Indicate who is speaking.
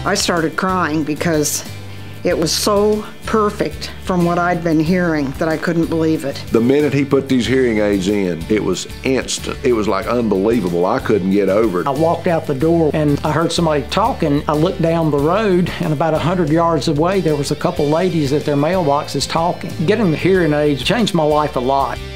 Speaker 1: I started crying because it was so perfect from what I'd been hearing that I couldn't believe it.
Speaker 2: The minute he put these hearing aids in, it was instant. It was like unbelievable. I couldn't get over it.
Speaker 3: I walked out the door and I heard somebody talking. I looked down the road and about 100 yards away there was a couple ladies at their mailboxes talking. Getting the hearing aids changed my life a lot.